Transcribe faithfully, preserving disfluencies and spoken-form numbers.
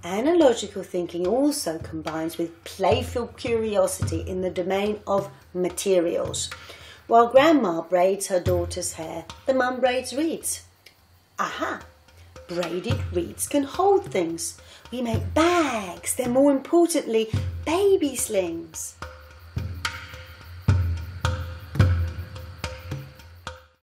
Analogical thinking also combines with playful curiosity in the domain of materials. While Grandma braids her daughter's hair, the mum braids reeds. Aha! Braided reeds can hold things. We make bags, they're more importantly baby slings.